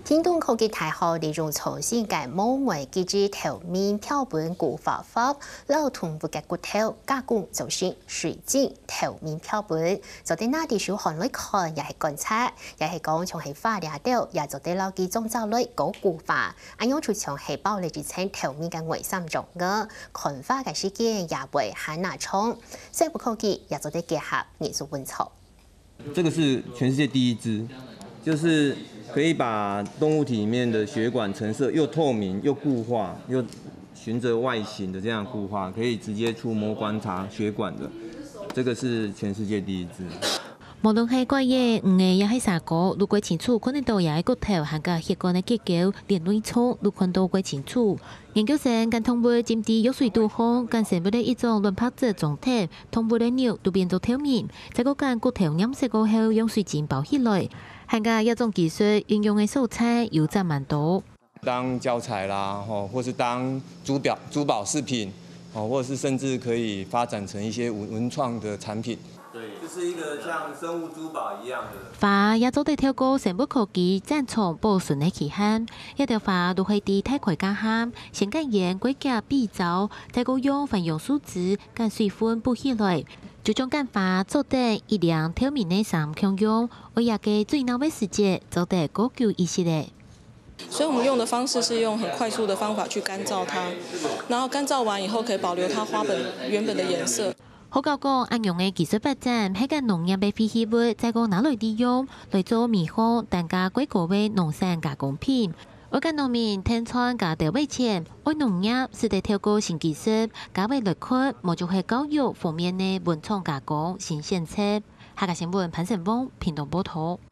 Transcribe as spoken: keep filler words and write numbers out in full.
屏东科技大學利用重新嘅毛媒機制頭面標本固化法，撈動物嘅骨頭加工做成水晶頭面標本，就啲那啲小看來看，也係觀察，也係講從係化療掉，也就啲撈機中造類高固化，咁樣就從係包嚟自稱頭面嘅外心種嘅，看法嘅事件也會很難衝，生物科技也就啲結合藝術文創。 這個是全世界第一支，就是可以把動物體裡面的血管成色又透明又固化，又循着外形的這樣固化，可以直接觸摸觀察血管的。這個是全世界第一支。 無論係怪嘢、魚嘅，也係啥個，如果清楚可能到也係骨頭，含個血管嘅結構連內衝，如看到過清楚。研究生跟動物佔地有水度後，跟生物的一種卵泡質狀態，動物的尿都變做透明，再個間骨頭染色過後用水晶包起來，含個一種技術應用嘅素材有佔蠻多。 當教材啦，或是當珠寶珠寶飾品，或者是甚至可以發展成一些文文創的產品。對，就是一個像生物珠寶一樣的。 花也做得透過生物科技暫藏保存的期限，一條花都係啲太快加鹹，先加鹽、龜甲、比藻，再個用粉用樹脂跟水分補起來，就將間花做得一兩透明的三強用，我也嘅最難嘅時節做得高久一些咧。 所以我們用的方式是用很快速的方法去乾燥它，然後乾燥完以後可以保留它花本原本的顏色。 好教講應用嘅技術發展，係個農業嘅廢棄物，再個拿來利用來做美好但價貴高嘅農產加工品。我個農民聽傳加調尾錢，愛農業是得透過新技術，加為來看，冇就係教育方面嘅文創加工新政策。下個新聞潘成峰，屏東報道。